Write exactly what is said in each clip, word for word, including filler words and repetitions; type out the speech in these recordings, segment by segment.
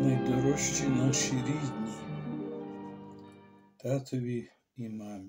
найдорожчі наші рідні, татові і мамі.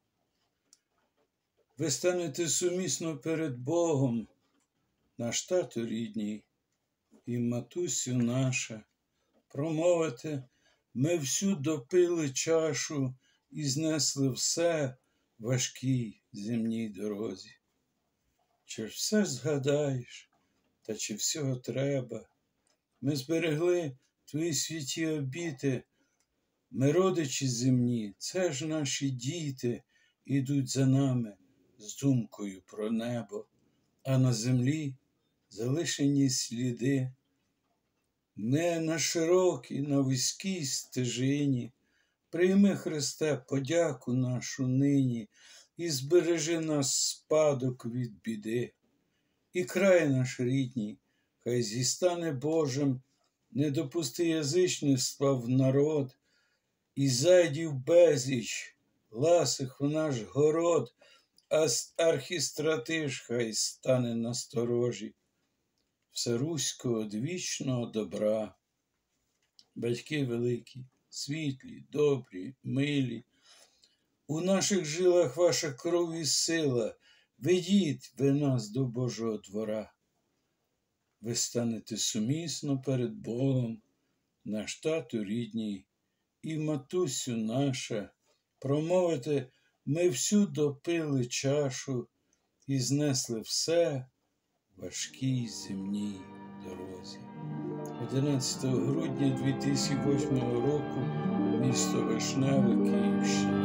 Ви станете сумісно перед Богом, наш тато рідній, і матусю наша, промовите: ми всю допили чашу і знесли все в важкій земній дорозі. Чи ж все згадаєш, та чи всього треба? Ми зберегли твої святі обіти, ми родичі земні, це ж наші діти, ідуть за нами з думкою про небо, а на землі залишені сліди. Не на широкій, на вузькій стежині, прийми, Христе, подяку нашу нині і збережи нас спадок від біди. І край наш рідній, хай зістане Божим, не допусти язичництва в народ, і зайдів безліч, ласих в наш город, а архістратиж хай стане насторожі всеруського одвічного добра. Батьки великі, світлі, добрі, милі, у наших жилах ваша кров і сила, ведіть ви нас до Божого двора. Ви станете сумісно перед Богом, наш тато рідній, і матусю наша, промовите: ми всю допили чашу і знесли все в важкій земній дорозі. одинадцятого грудня дві тисячі восьмого року, місто Вишневе, Київщина.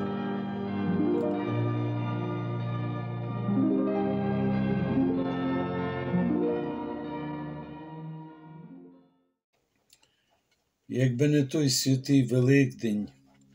Якби не той святий Великдень,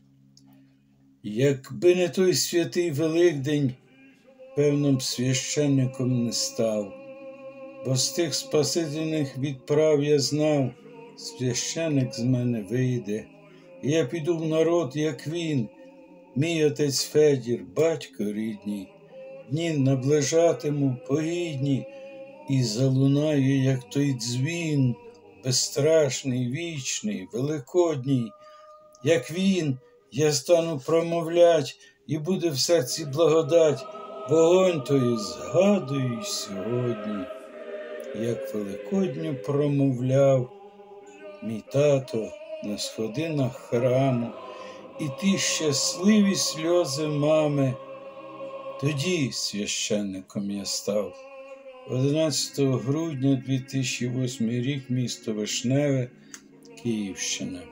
якби не той святий Великдень, певно б священником не став, бо з тих спасительних відправ я знав, священик з мене вийде, і я піду в народ, як він, мій отець Федір, батько рідній, дні наближатиму погідні, і залунаю, як той дзвін, безстрашний, вічний, великодній, як він, я стану промовлять, і буде в серці благодать, вогонь той згадую сьогодні, як великодню промовляв мій тато на сходинах храму, і ті щасливі сльози мами, тоді священником я став. одинадцятого грудня дві тисячі восьмий рік, місто Вишневе, Київщина.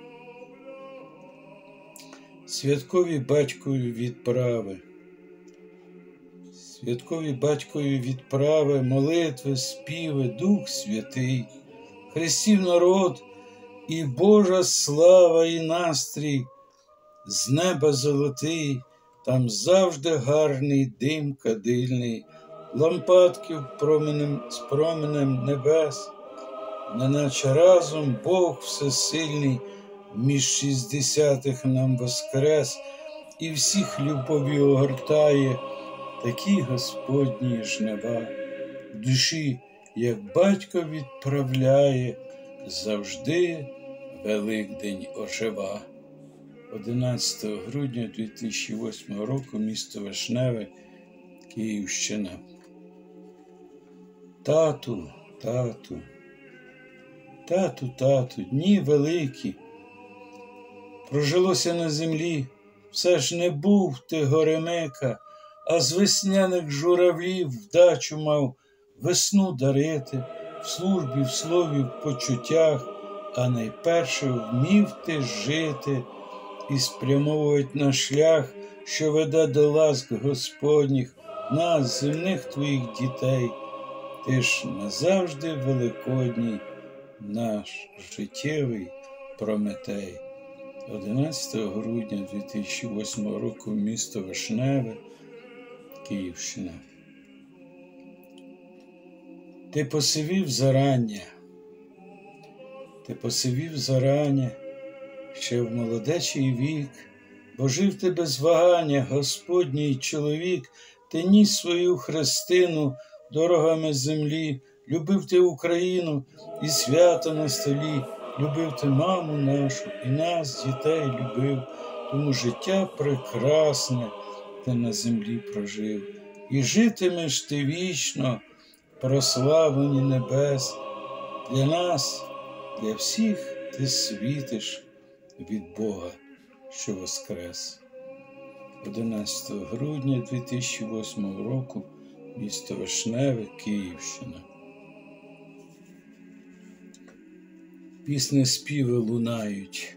Святкові батькові відправи. Святкові батькові відправи, молитви, співи, Дух Святий, хрестів народ і Божа слава і настрій, з неба золотий, там завжди гарний дим кадильний, лампадків променем, з променем небес, неначе разом Бог всесильний між шістдесятих нам воскрес, і всіх любов'ю огортає такі Господні жнива. В душі, як батько відправляє, завжди Великдень ожива. одинадцятого грудня дві тисячі восьмого року, місто Вишневе, Київщина. Тату, тату, тату, тату, дні великі. Прожилося на землі, все ж не був ти горемика, а з весняних журавлів вдачу мав весну дарити, в службі, в слові, в почуттях, а найперше вмів ти жити і спрямовувати на шлях, що веде до ласк Господніх, нас, земних твоїх дітей. Ти ж назавжди великодній, наш життєвий Прометей. одинадцятого грудня дві тисячі восьмого року, місто Вишневе, Київщина. Ти посивів зарання, ти посивів зарання, ще в молодечий вік, бо жив ти без вагання, Господній чоловік, ти ніс свою хрестину дорогами землі, любив ти Україну і свято на столі, любив ти маму нашу і нас, дітей, любив, тому життя прекрасне ти на землі прожив. І житимеш ти вічно, прославлені небес. Для нас, для всіх ти світиш від Бога, що воскрес. одинадцятого грудня дві тисячі восьмого року, місто Вишневе, Київщина. Пісні співи лунають.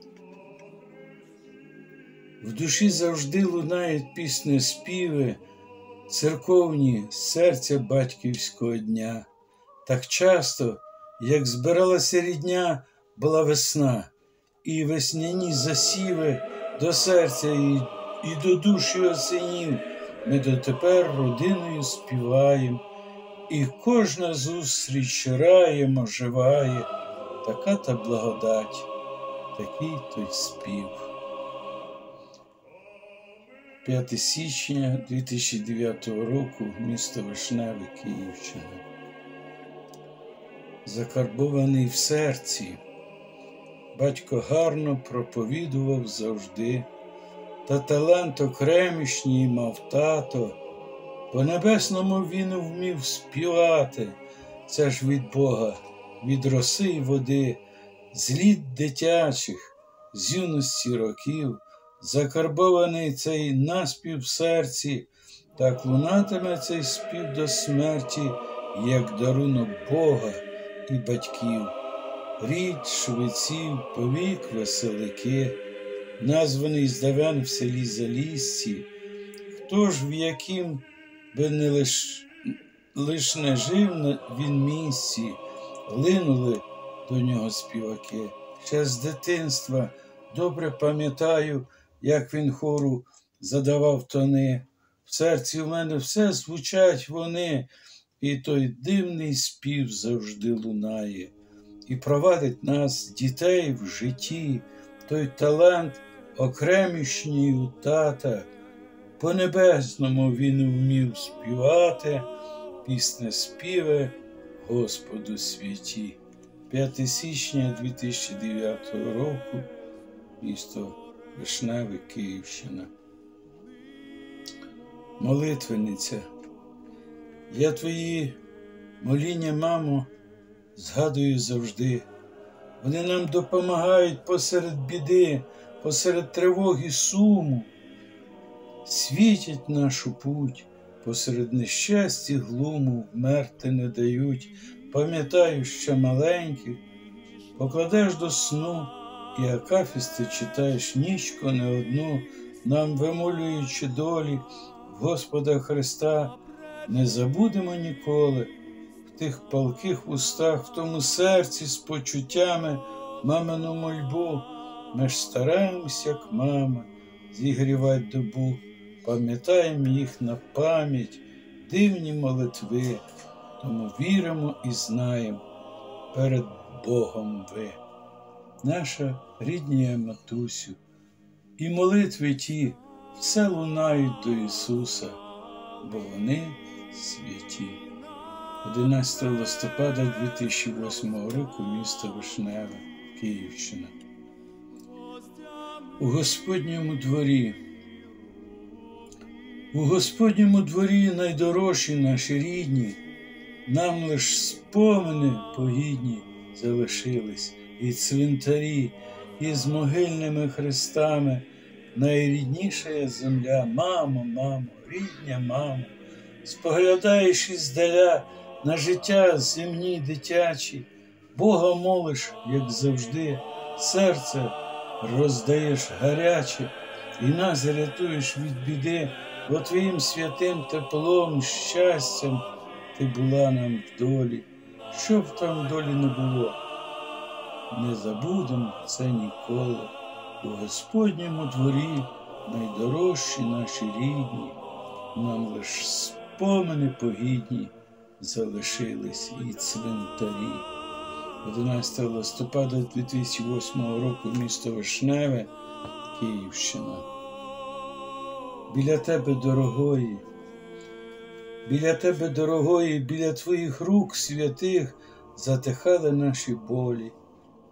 В душі завжди лунають пісні співи, церковні з серця батьківського дня. Так часто, як збиралася рідня, була весна, і весняні засіви до серця і, і до душі осенів ми дотепер родиною співаєм, і кожна зустріч раєм оживає. Така та благодать, такий той спів. п'яте січня дві тисячі дев'ятого року, місто Вишневе, Київщина. Закарбований в серці, батько гарно проповідував завжди, та талант окремішній мав тато, по небесному він вмів співати, це ж від Бога, від роси й води, з літ дитячих, з юності років, закарбований цей наспів в серці, так лунатиме цей спів до смерті, як дарунок Бога і батьків. Рід швеців, повік веселики, названий здавен в селі Залісці, хто ж в яким би не лиш, лиш не жив він місці, линули до нього співаки. Ще з дитинства добре пам'ятаю, як він хору задавав тони. В серці в мене все звучать вони, і той дивний спів завжди лунає. І провадить нас, дітей, в житті, той талант окремішній у тата. По-небесному він вмів співати, пісне співи Господу святі. п'яте січня дві тисячі дев'ятого року, місто Вишневе, Київщина. Молитвенниця. Я твої моління, мамо, згадую завжди. Вони нам допомагають посеред біди, посеред тривоги, суму. Світять нашу путь, посеред нещасті глуму, вмерти не дають. Пам'ятаю, що маленьких покладеш до сну, і акафісти читаєш нічко не одну, нам вимолюючи долі Господа Христа. Не забудемо ніколи в тих палких вустах, в тому серці з почуттями мамину мольбу. Ми ж стараємося, як мама, зігрівать добу, пам'ятаємо їх на пам'ять, дивні молитви, тому віримо і знаємо, перед Богом ви. Наша рідня матусю, і молитви ті все лунають до Ісуса, бо вони святі. одинадцятого листопада дві тисячі восьмого року, місто Вишневе, Київщина. У Господньому дворі. У Господньому дворі найдорожчі наші рідні, нам лиш спомини погідні залишились, і цвинтарі, і з могильними хрестами. Найрідніша земля, мамо, мамо, рідня мамо, споглядаєш іздаля на життя земні дитячі, Бога молиш, як завжди, серце роздаєш гаряче, і нас рятуєш від біди, бо твоїм святим теплом, щастям ти була нам в долі. Що б там в долі не було, не забудемо це ніколи. У Господньому дворі найдорожчі наші рідні, нам лиш спомини погідні залишились і цвинтарі. одинадцятого листопада дві тисячі восьмого року, місто Вишневе, Київщина. Біля тебе, дорогої, біля тебе, дорогої, біля твоїх рук святих затихали наші болі.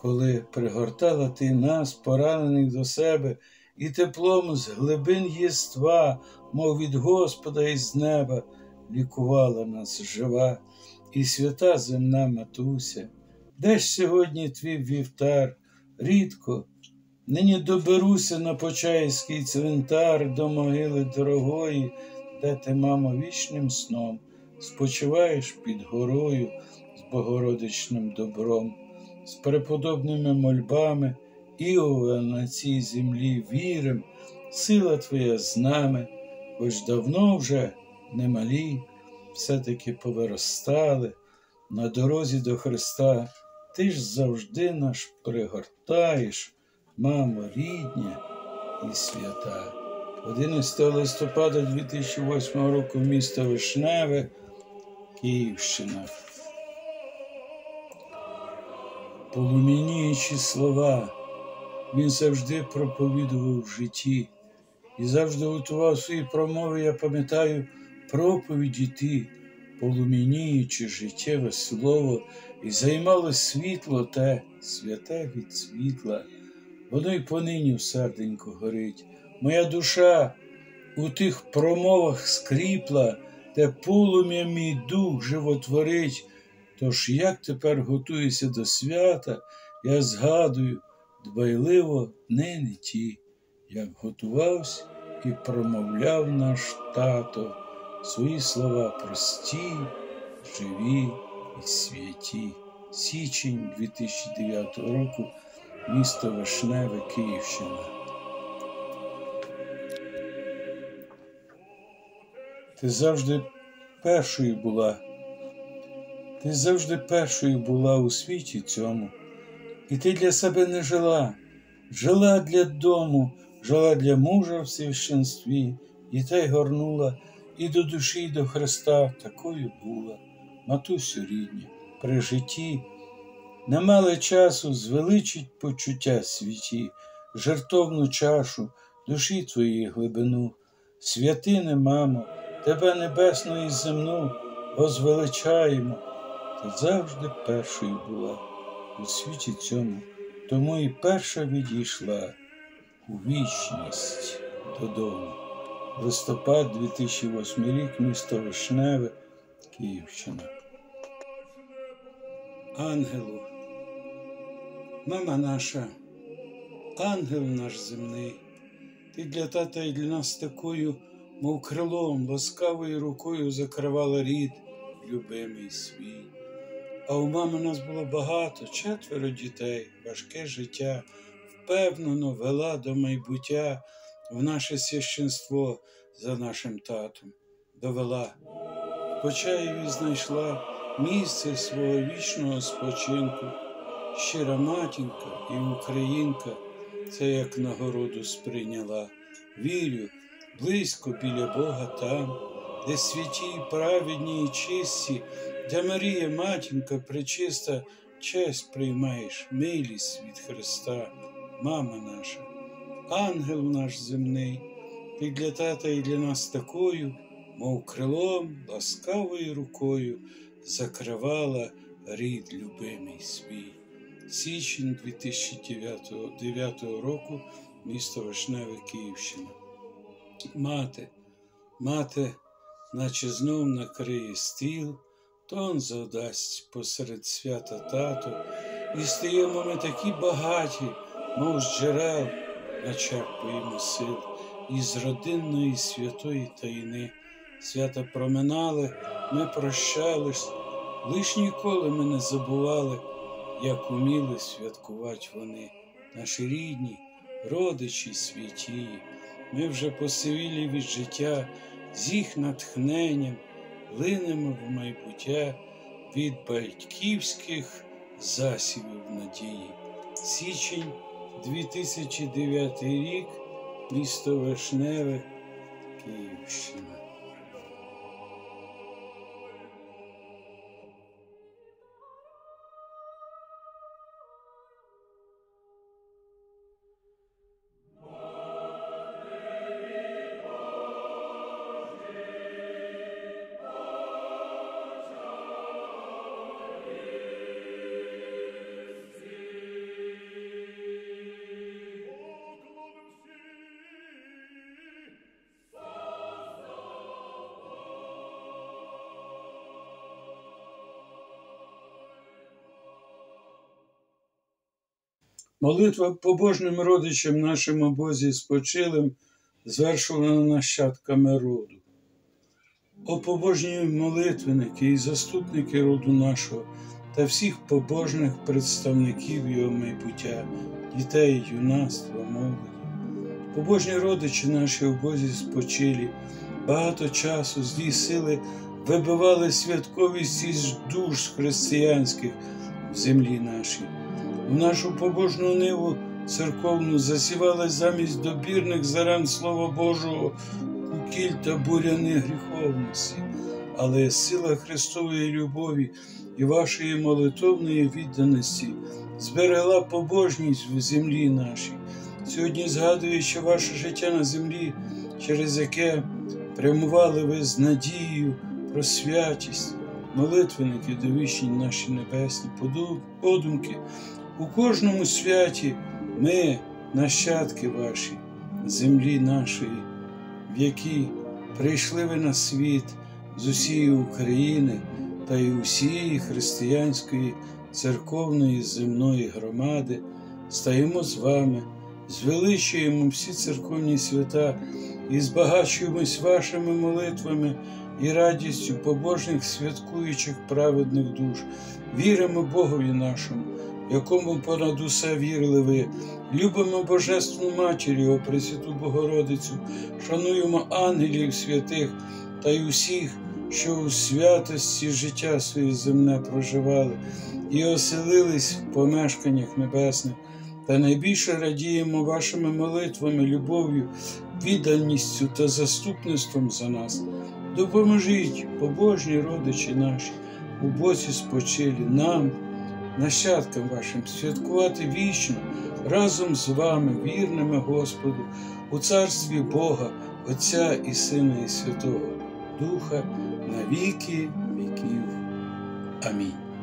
коли пригортала ти нас, поранених до себе, і теплом з глибин єства, мов від Господа із неба, лікувала нас жива, і свята земна матуся. Де ж сьогодні твій вівтар? Рідко нині доберуся на Почаївський цвинтар до могили дорогої, де ти, мамо, вічним сном спочиваєш під горою з богородичним добром, з преподобними мольбами Іова на цій землі вірим, сила твоя з нами, хоч давно вже немалі, все-таки повиростали на дорозі до Христа. Ти ж завжди наш пригортаєш, мамо рідня і свята. одинадцятого листопада дві тисячі восьмого року, місто Вишневе, Київщина. Полум'яніючі слова він завжди проповідував в житті і завжди готував свої промови, я пам'ятаю, проповіді ті, полум'яніючи життєве слово, і займало світло те, святе від світла. Воно й понині в серденьку горить. Моя душа у тих промовах скріпла, те полум'я мій дух животворить. Тож як тепер готуюся до свята, я згадую дбайливо дни не ті, як готувався і промовляв наш тато свої слова прості, живі і святі. Січень дві тисячі дев'ятого року, місто Вишневе, Київщина. Ти завжди першою була, ти завжди першою була у світі цьому. І ти для себе не жила, жила для дому, жила для мужа в священстві, і та й горнула, і до душі, і до Христа такою була. Матусю рідня, при житті не мали часу звеличить почуття святі, жертовну чашу, душі твоєї глибину. Святине, мамо, тебе небесну і земну возвеличаємо. Ти завжди першою була у світі цьому, тому і перша відійшла у вічність додому. Листопад дві тисячі восьмий рік, місто Вишневе, Київщина. Ангелу, мама наша, ангел наш земний, ти для тата і для нас такою, мов крилом, ласкавою рукою закривала рід, любимий свій. А у мами нас було багато, четверо дітей, важке життя, впевнено вела до майбуття в наше священство за нашим татом. Довела, в Почаєві знайшла місце свого вічного спочинку. Щира матінка і українка це як нагороду сприйняла. Вірю, близько біля Бога там, де святі, праведні і чисті, де Марія, матінка пречиста, честь приймаєш, милість від Христа, мама наша, ангел наш земний, ти для тата і для нас такою, мов крилом, ласкавою рукою, закривала рід любимий свій. Січень дві тисячі дев'ятого року, місто Вишневе, Київщина. Мати, мати, наче знов накриє стіл, тон задасть посеред свята тато, і стаємо ми такі багаті, мов з джерел, начерпуємо сил, із родинної святої таїни. Свята проминали, ми прощались, лиш ніколи ми не забували, як уміли святкувати вони, наші рідні, родичі святі. Ми вже посивілі від життя, з їх натхненням линемо в майбуття від батьківських засівів надії. Січень дві тисячі дев'ятий рік, місто Вишневе, Київщина. Молитва побожним родичам нашим у Бозі спочилим, звершувана нащадками роду. О побожні молитвенники і заступники роду нашого та всіх побожних представників його майбуття, дітей, юнацтва, молоді. Побожні родичі наші у Бозі спочилі, багато часу злі сили вибивали святковість із душ християнських в землі нашій. У нашу побожну ниву церковну засівали замість добірних зерен Слова Божого кукіль та буряни гріховності, але сила Христової любові і вашої молитовної відданості зберегла побожність в землі нашій. Сьогодні, згадуючи ваше життя на землі, через яке прямували ви з надією про святість, молитвенники довічні наші небесні, подумки, у кожному святі ми, нащадки ваші, землі нашої, в якій прийшли ви на світ з усієї України та й усієї християнської церковної земної громади, стаємо з вами, звеличуємо всі церковні свята і збагачуємось вашими молитвами і радістю побожних святкуючих праведних душ. Віримо Богові нашому, якому понад усе вірили ви. Любимо Божественну Матір Його, Пресвяту Богородицю, шануємо ангелів святих та й усіх, що у святості життя своє земне проживали і оселились в помешканнях небесних. Та найбільше радіємо вашими молитвами, любов'ю, відданістю та заступництвом за нас. Допоможіть, побожні родичі наші, у Бозі спочилі, нам, нащадкам вашим, святкувати вічно разом з вами, вірними Господу, у царстві Бога, Отця і Сина і Святого Духа, на віки віків. Амінь.